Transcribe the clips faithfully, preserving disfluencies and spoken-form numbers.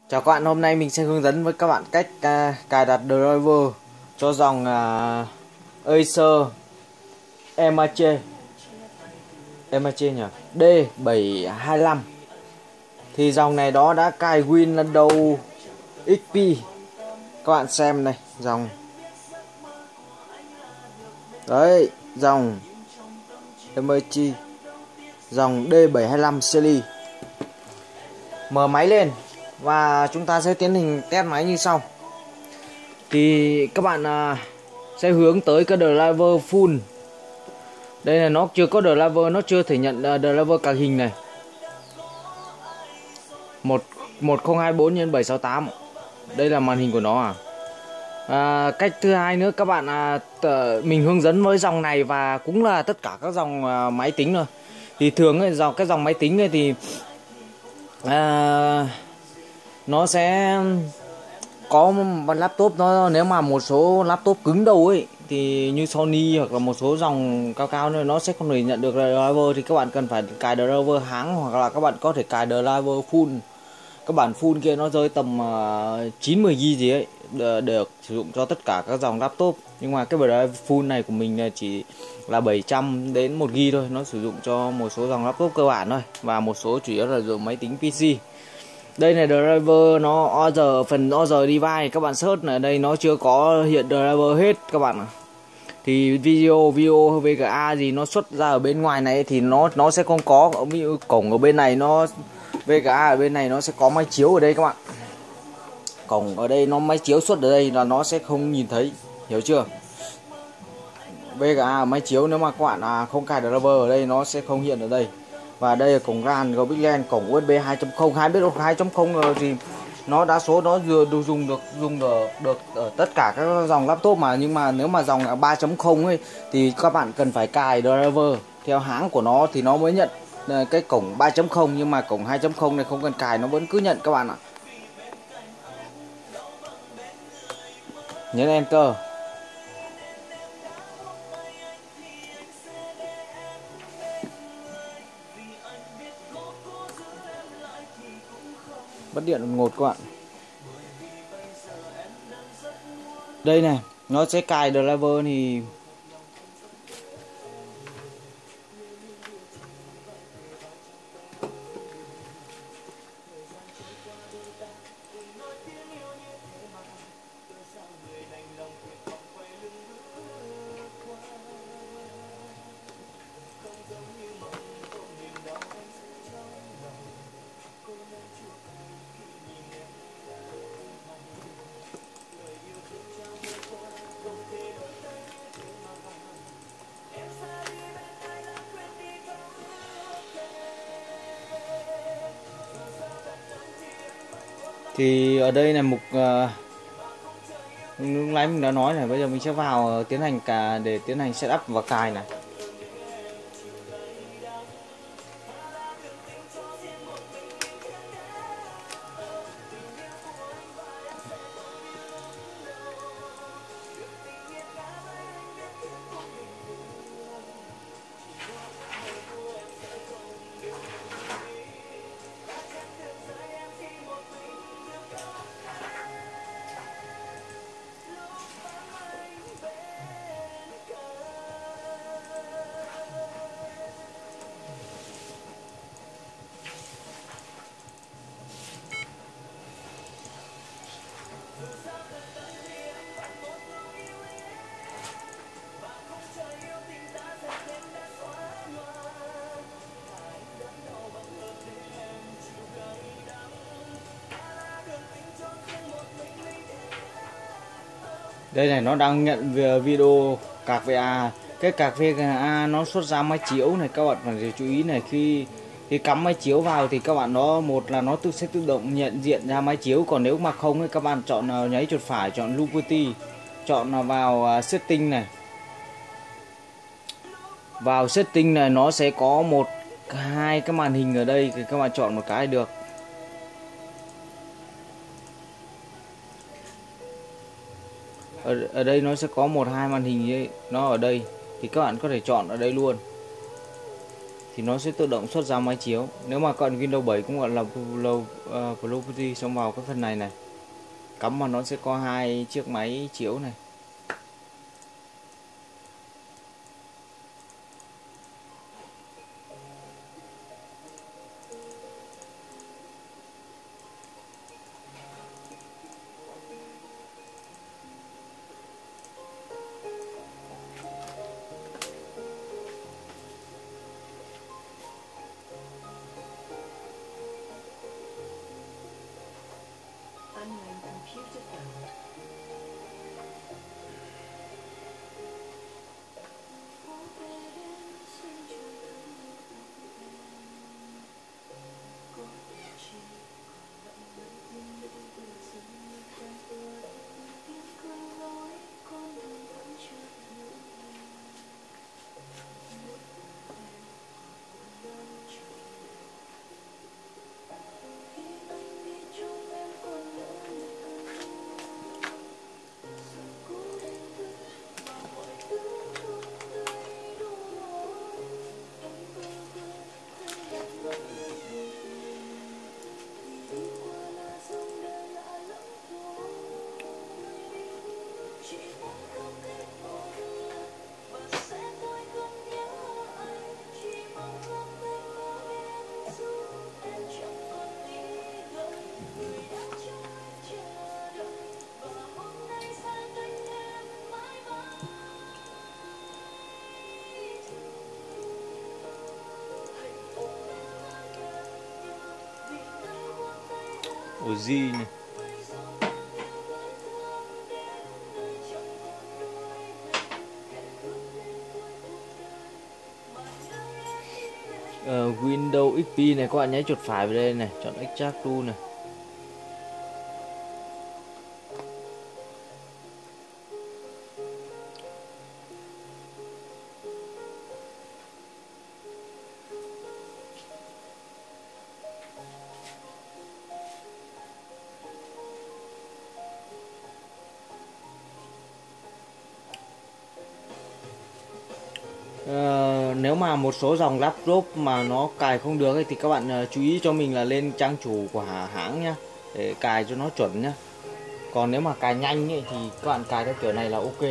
Chào các bạn, hôm nay mình sẽ hướng dẫn với các bạn cách uh, cài đặt driver cho dòng uh, Acer Emache Emache nhỉ D bảy hai lăm. Thì dòng này đó đã cài Win lần đầu ích pê. Các bạn xem này, dòng đấy, dòng Emache, dòng D bảy hai lăm series. Mở máy lên và chúng ta sẽ tiến hành test máy như sau. Thì các bạn uh, sẽ hướng tới cái driver full. Đây là nó chưa có driver, nó chưa thể nhận uh, driver card hình này. một một không hai bốn nhân bảy sáu tám. Đây là màn hình của nó à. À, cách thứ hai nữa các bạn à, t- mình hướng dẫn với dòng này và cũng là tất cả các dòng à, máy tính rồi. Thì thường ấy, dòng cái dòng máy tính ấy thì à, nó sẽ có một laptop, nó nếu mà một số laptop cứng đầu ấy thì như Sony hoặc là một số dòng cao cao nữa nó sẽ không thể nhận được driver, thì các bạn cần phải cài driver hãng, hoặc là các bạn có thể cài driver full. Các bản full kia nó rơi tầm uh, chín mươi gi ga bai gì ấy, được, được sử dụng cho tất cả các dòng laptop. Nhưng mà cái driver full này của mình chỉ là bảy trăm đến một gi ga bai thôi, nó sử dụng cho một số dòng laptop cơ bản thôi và một số chủ yếu là dùng máy tính pê xê. Đây này, driver nó other, phần other device các bạn search ở đây nó chưa có hiện driver hết các bạn ạ. Thì video video vê giê a gì nó xuất ra ở bên ngoài này thì nó nó sẽ không có. Ví dụ cổng ở bên này nó vê giê a ở bên này nó sẽ có máy chiếu ở đây các bạn. Cổng ở đây nó máy chiếu xuất ở đây là nó sẽ không nhìn thấy, hiểu chưa? vê giê a máy chiếu nếu mà các bạn à, không cài driver ở đây nó sẽ không hiện ở đây. Và đây là cổng ran, gấu bích len, cổng u ét bê hai chấm không. Hai biết hai chấm không rồi thì nó đa số nó vừa dùng được dùng được được ở tất cả các dòng laptop mà. Nhưng mà nếu mà dòng ba chấm không ấy thì các bạn cần phải cài driver theo hãng của nó thì nó mới nhận cái cổng ba chấm không. Nhưng mà cổng hai chấm không này không cần cài nó vẫn cứ nhận các bạn ạ. Nhấn enter. Mất điện đột ngột các bạn. Đây này, nó sẽ cài driver thì thì ở đây là mục uh, lúc nãy mình đã nói này, bây giờ mình sẽ vào uh, tiến hành cả để tiến hành setup và cài này. Đây này, nó đang nhận video cạc vê a. Cái cạc vê a nó xuất ra máy chiếu này, các bạn phải chú ý này. Khi khi cắm máy chiếu vào thì các bạn nó một là nó tự sẽ tự động nhận diện ra máy chiếu. Còn nếu mà không thì các bạn chọn nháy chuột phải, chọn Lucuti, chọn vào setting này. Vào setting này nó sẽ có một hai cái màn hình ở đây, thì các bạn chọn một cái được. Ở, ở đây nó sẽ có một hai màn hình ấy, nó ở đây thì các bạn có thể chọn ở đây luôn. thì nó sẽ tự động xuất ra máy chiếu. Nếu mà cận Windows bảy cũng gọi là low uh, property, xong vào cái phần này này cắm vào nó sẽ có hai chiếc máy chiếu này. Ủa gì này. Ờ, Windows ích pê này các bạn nhấn chuột phải vào đây này, chọn Extract Tool này. Ờ, nếu mà một số dòng laptop mà nó cài không được ấy, thì các bạn uh, chú ý cho mình là lên trang chủ của hãng nhá, để cài cho nó chuẩn nhá. Còn nếu mà cài nhanh ấy, thì các bạn cài theo kiểu này là ok.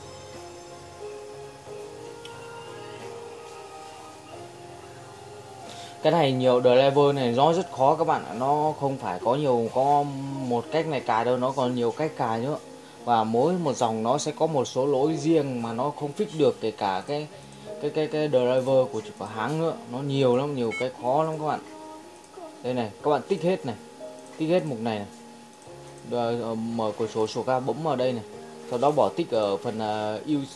Cái này nhiều driver này nó rất khó các bạn ạ, nó không phải có nhiều có một cách này cài đâu, nó còn nhiều cách cài nữa. Và mỗi một dòng nó sẽ có một số lỗi riêng mà nó không fix được, kể cả cái cái cái cái driver của của hãng nữa, nó nhiều lắm, nhiều cái khó lắm các bạn. Đây này, các bạn tích hết này, tích hết mục này này. Rồi, mở cửa sổ sổ ra bấm vào đây này, sau đó bỏ tích ở phần uh, use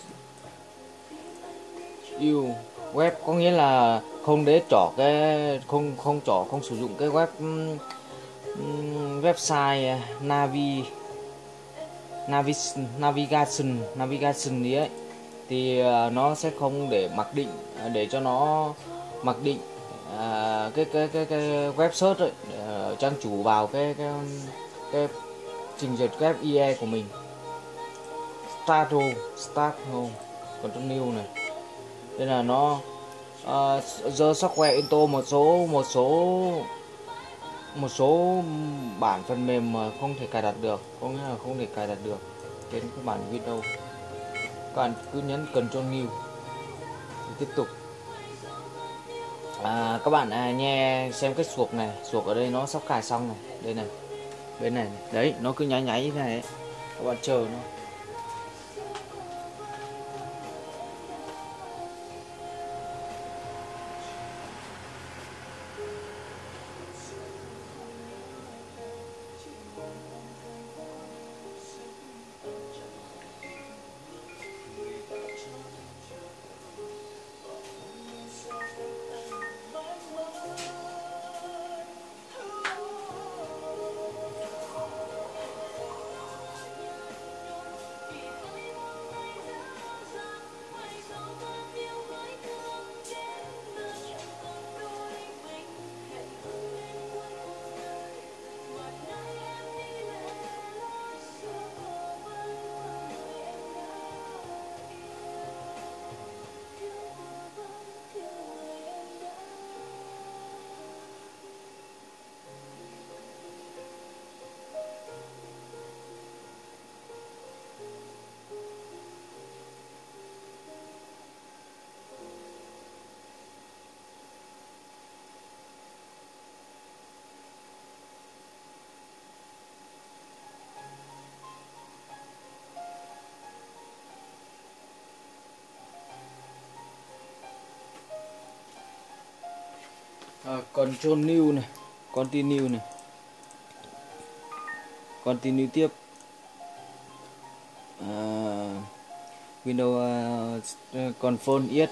use web, có nghĩa là không để trỏ cái không không trỏ không sử dụng cái web um, website navi navi navigation navigation gì ấy, thì uh, nó sẽ không để mặc định, để cho nó mặc định uh, cái cái cái cái web search ấy, để, uh, trang chủ vào cái cái cái trình duyệt web i e của mình. Start home, start home, continue này. Đây là nó uh, the software into một số một số một số bản phần mềm mà không thể cài đặt được, có nghĩa là không thể cài đặt được trên các bản Windows. Các bạn cứ nhấn Control New để tiếp tục. À, các bạn à, nghe xem cái suộc này, suộc ở đây nó sắp cài xong này, đây này, bên này, này. Đấy, nó cứ nháy nháy như thế này ấy. Các bạn chờ nó. Control new này, continue này, continue tiếp. uh, Windows uh, confirm yet.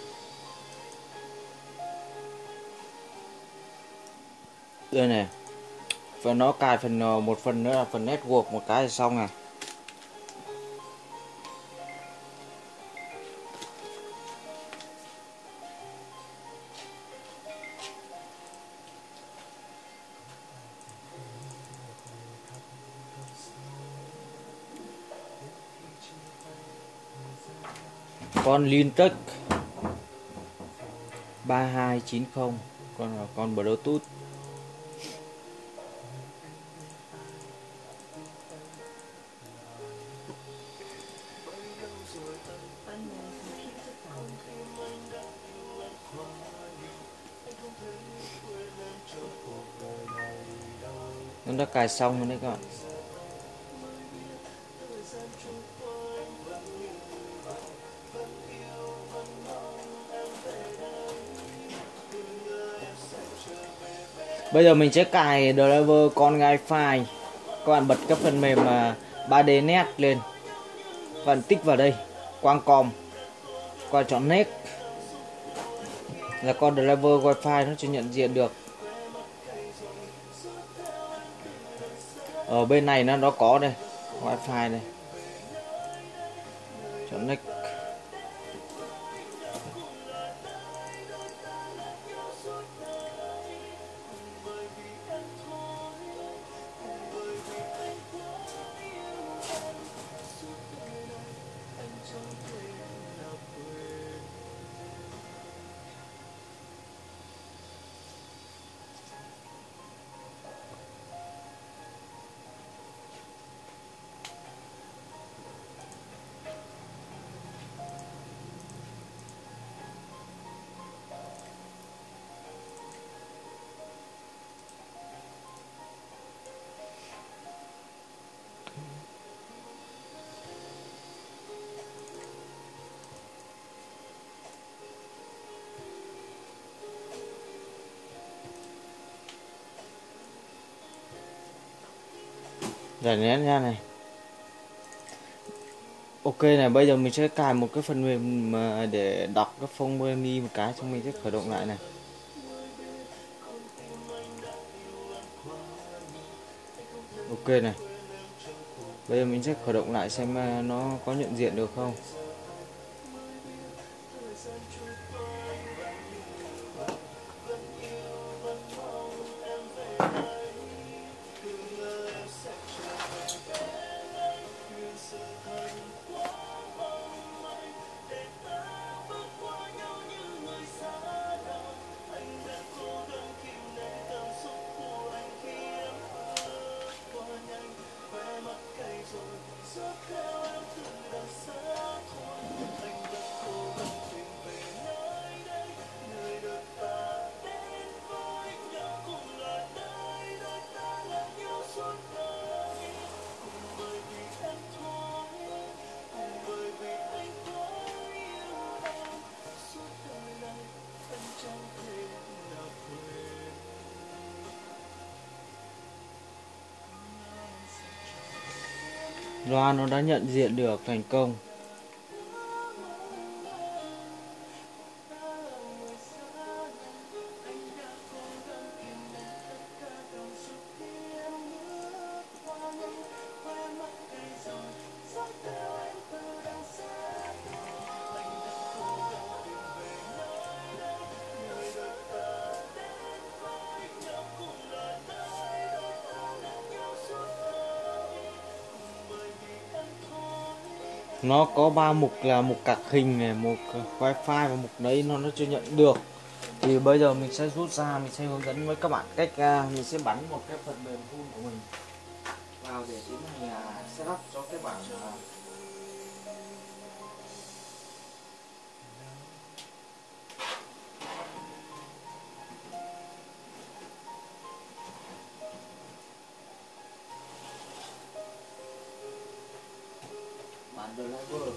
Đây này, và nó cài phần uh, một phần nữa là phần network một cái là xong này. Con Lintech ba hai chín không, con là con Bluetooth. Nó đã cài xong rồi đấy các bạn. Bây giờ mình sẽ cài driver con Wi-Fi. Các bạn bật các phần mềm ba D net lên. Các bạn tích vào đây, Qualcomm. Các bạn chọn Next. Là con driver Wi-Fi nó chưa nhận diện được. Ở bên này nó nó có đây, Wi-Fi đây. Chọn Next. Giải nén ra này. Ok này, bây giờ mình sẽ cài một cái phần mềm mà để đọc cái phông mini một cái, xong mình sẽ khởi động lại này. Ok này. Bây giờ mình sẽ khởi động lại xem nó có nhận diện được không. Loa nó đã nhận diện được thành công. Nó có ba mục là mục cạc hình này, mục wifi và mục đấy nó nó chưa nhận được. Thì bây giờ mình sẽ rút ra, mình sẽ hướng dẫn với các bạn cách uh, mình sẽ bắn một cái phần mềm full của mình vào để tiến hành uh, setup cho cái bản uh, bản driver.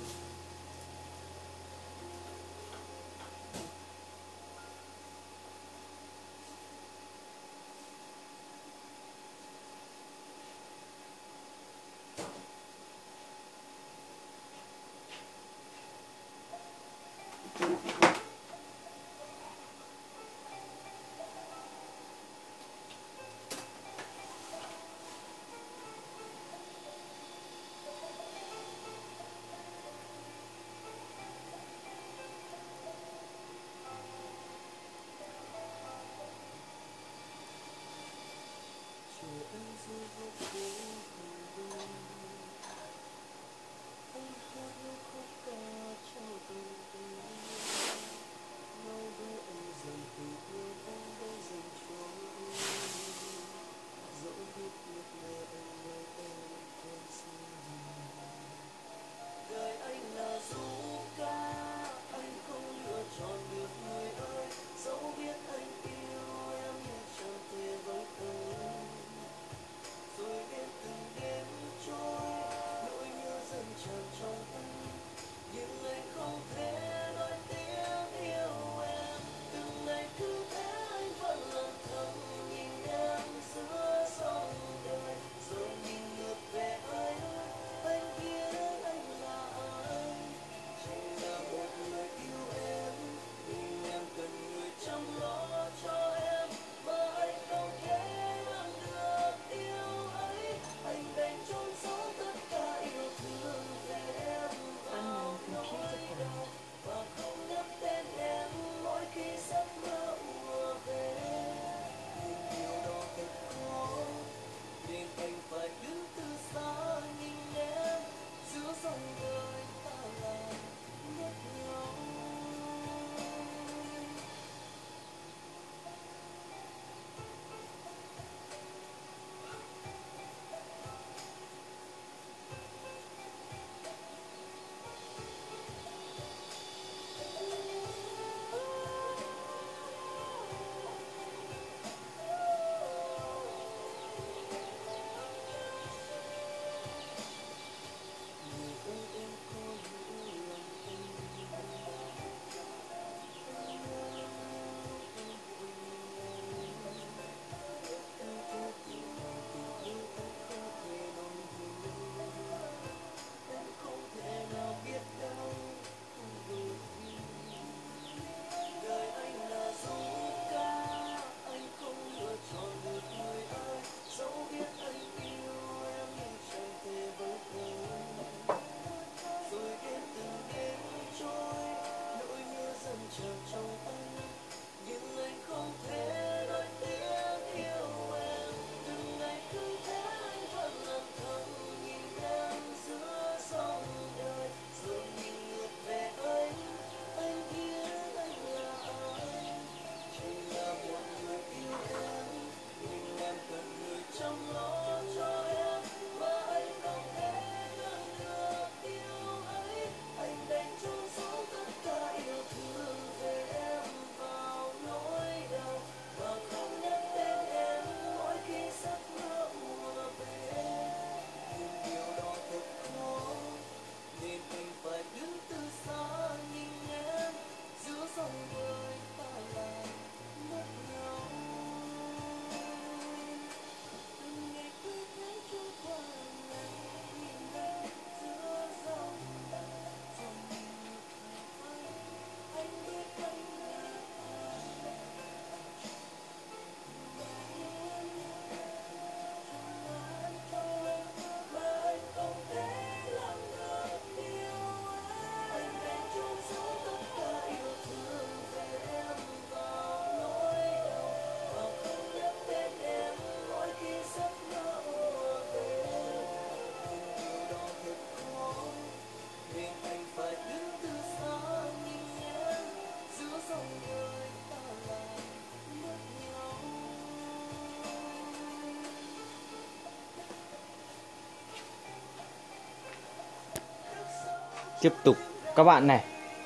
Tiếp tục các bạn này,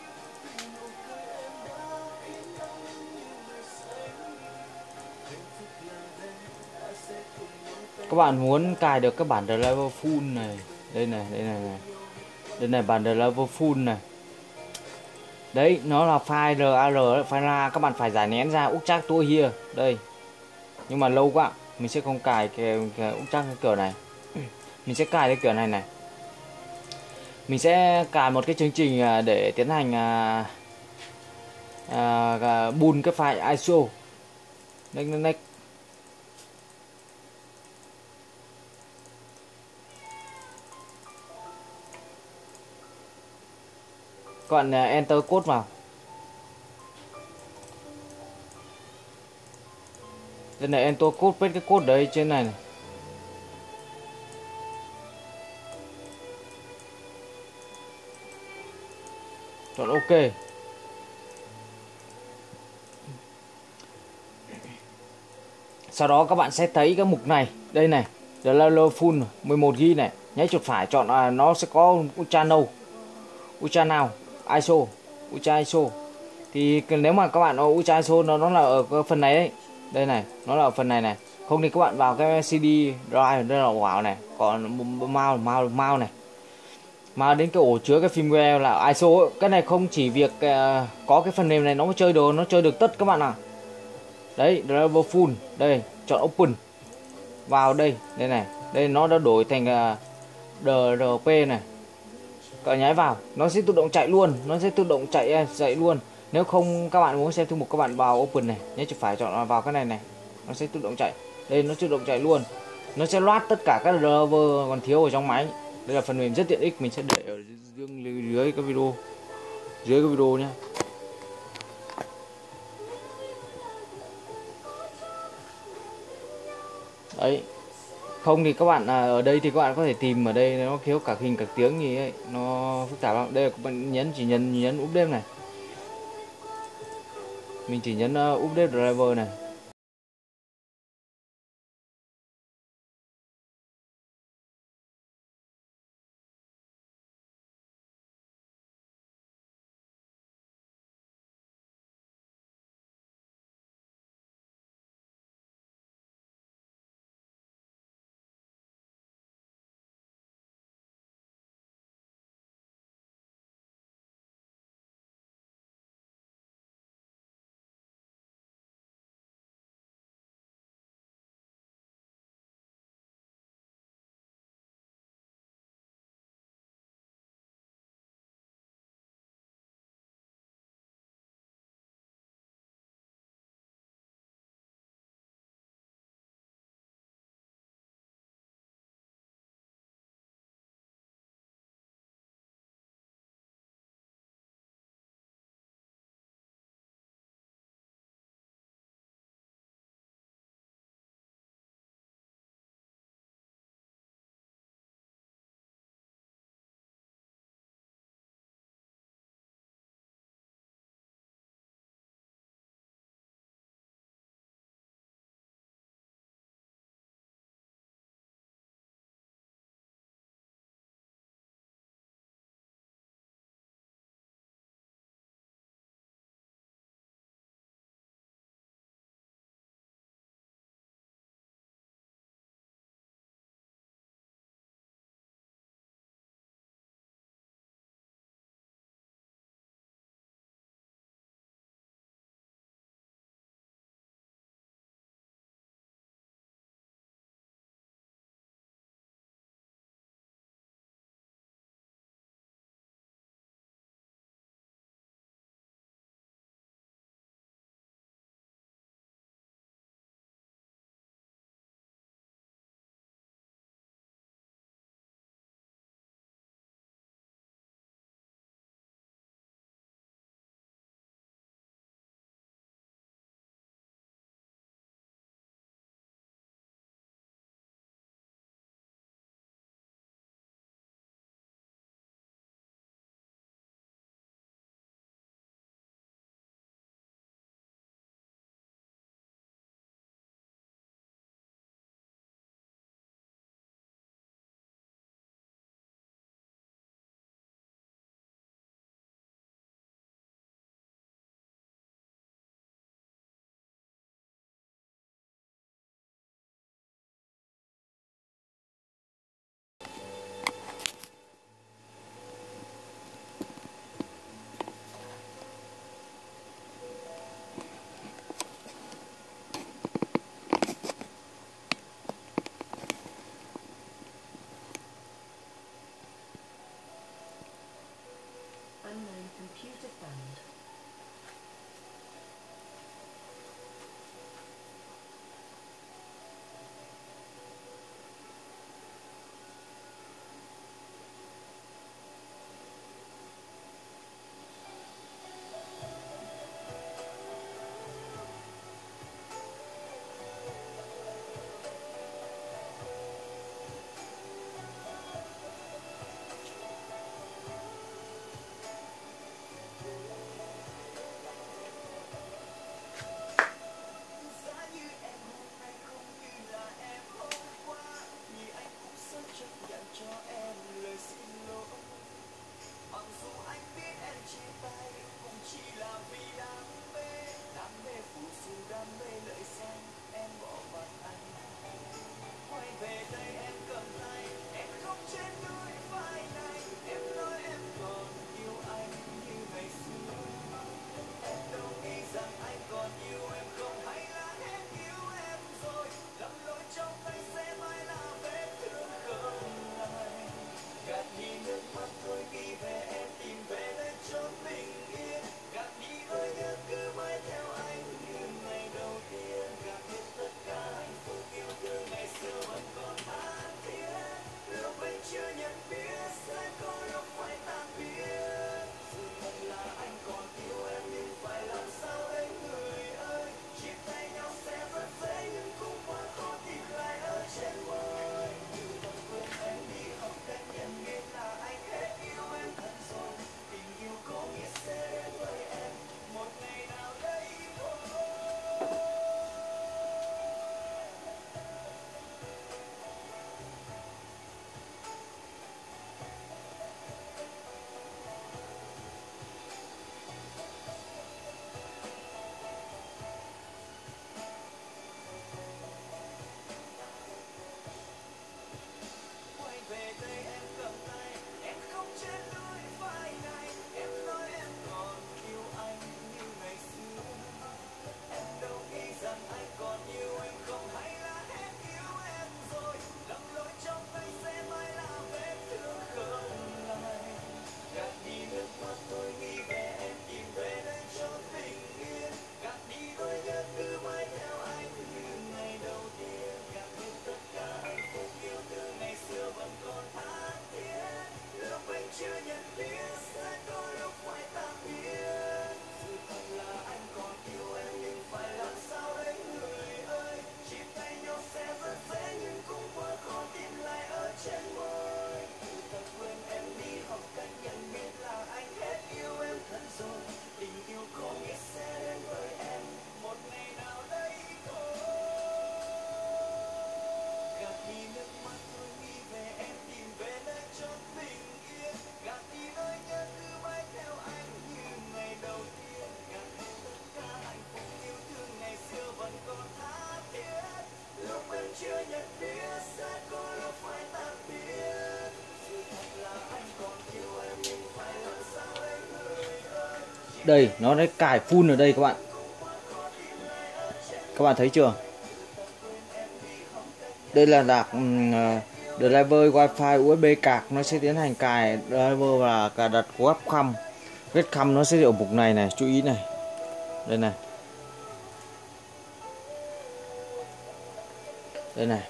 các bạn muốn cài được các bản driver full này, đây này, đây này, này. Đây này, bản driver full này. Đấy, nó là file rar, file ra các bạn phải giải nén ra úc chắc tôi here đây. Nhưng mà lâu quá, mình sẽ không cài cái, cái úc chắc cái kiểu này. Mình sẽ cài cái kiểu này này. Mình sẽ cài một cái chương trình để tiến hành à, à, bùn cái file i ét o. Next, next. Các bạn enter code vào. Đây này, enter code, paste cái code đấy trên này, này. Chọn ok. Sau đó các bạn sẽ thấy cái mục này, đây này, download full mười một gi-ga-bai này, nháy chuột phải chọn à, nó sẽ có ultra no, ultra now, i ét o, ultra i ét o. Thì nếu mà các bạn có ultra i ét o nó nó là ở cái phần này đấy. Đây này, nó là ở phần này này. Không thì các bạn vào cái xê đê drive đây là wow này, còn mouse mouse mouse này. Mà đến cái ổ chứa cái firmware là i ét o ấy. Cái này không chỉ việc uh, có cái phần mềm này nó mới chơi được, nó chơi được tất các bạn ạ. À. Đấy, driver full, đây, chọn open. Vào đây, đây này, đây nó đã đổi thành uh, đê rờ pê này. Các nháy vào, nó sẽ tự động chạy luôn, nó sẽ tự động chạy chạy luôn. Nếu không các bạn muốn xem thư mục các bạn vào open này, nhớ chuột phải chọn vào cái này này, nó sẽ tự động chạy. Đây nó tự động chạy luôn. Nó sẽ loát tất cả các driver còn thiếu ở trong máy. Đây là phần mềm rất tiện ích, mình sẽ để ở dưới, dưới cái video, dưới cái video nhé. Đấy. Không thì các bạn à, ở đây thì các bạn có thể tìm ở đây, nó thiếu cả hình cả tiếng gì ấy, nó phức tạp lắm. Đây là các bạn nhấn chỉ nhấn nhấn update này. Mình chỉ nhấn uh, update driver này. Đây nó đã cài full ở đây các bạn. Các bạn thấy chưa? Đây là đạc uh, driver wifi u ét bê card, nó sẽ tiến hành cài driver và cài đặt webcam. Webcam nó sẽ ở mục này này, chú ý này. Đây này. Đây này.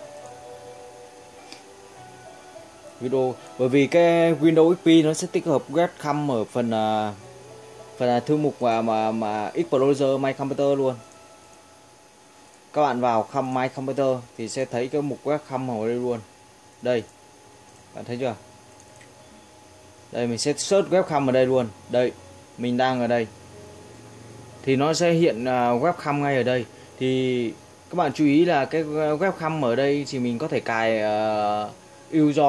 Video, bởi vì cái Windows ích pê nó sẽ tích hợp webcam ở phần uh, phần uh, thư mục mà mà mà Explorer My Computer luôn. Các bạn vào khăm My Computer thì sẽ thấy cái mục webcam ở đây luôn. Đây. Bạn thấy chưa? Đây mình sẽ search webcam ở đây luôn. Đây, mình đang ở đây. Thì nó sẽ hiện uh, webcam ngay ở đây. Thì các bạn chú ý là cái webcam ở đây thì mình có thể cài uh, yêu do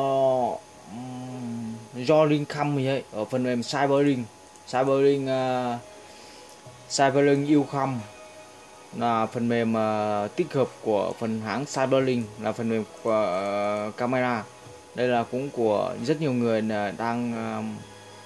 um, do link cam gì ấy ở phần mềm Cyberlink. Cyberlink uh, Cyberlink yêu cam là phần mềm uh, tích hợp của phần hãng Cyberlink, là phần mềm của uh, camera. Đây là cũng của rất nhiều người đang uh,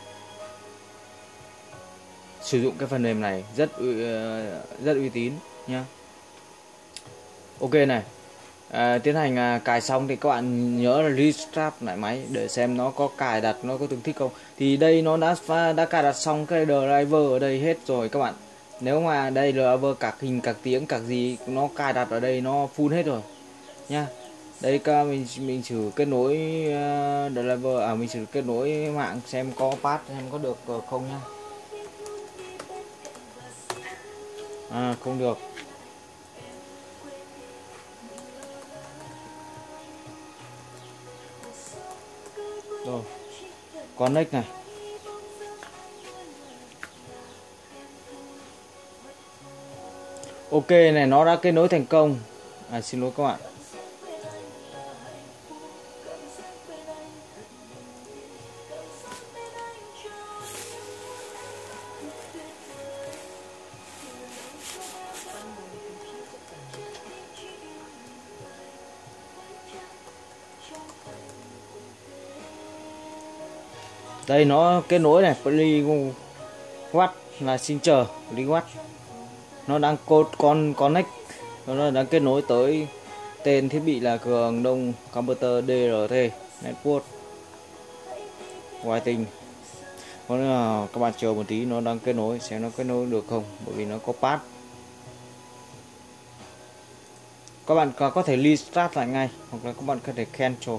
sử dụng cái phần mềm này, rất uh, rất uy tín nhá. Ok này, à, tiến hành à, cài xong thì các bạn nhớ là restart lại máy để xem nó có cài đặt, nó có tương thích không. Thì đây nó đã đã cài đặt xong cái driver ở đây hết rồi các bạn. Nếu mà đây driver các hình, các tiếng, các gì nó cài đặt ở đây nó full hết rồi nha. Đây các mình mình thử kết nối uh, driver, à mình thử kết nối mạng xem có pass xem có được không nha. À không được. Rồi. Connect này. Ok này, nó đã kết nối thành công. À xin lỗi các bạn. Đây nó kết nối này, Play What là xin chờ, Play What. Nó đang code con connect, nó đang kết nối tới tên thiết bị là Cường Đông Computer đê rờ tê Network Whiting. Có nghĩa là các bạn chờ một tí, nó đang kết nối, xem nó kết nối được không, bởi vì nó có pass. Các bạn có thể restart lại ngay, hoặc là các bạn có thể cancel.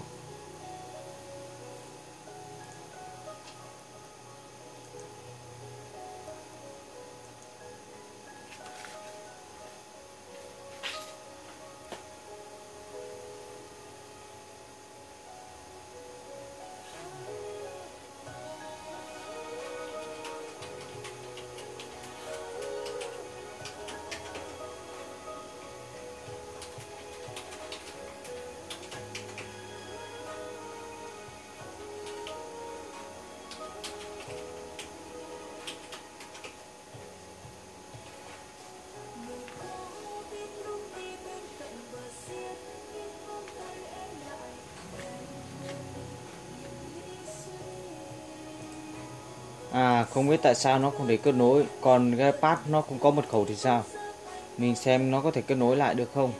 À không biết tại sao nó không thể kết nối, còn cái pass nó cũng có mật khẩu thì sao? Mình xem nó có thể kết nối lại được không.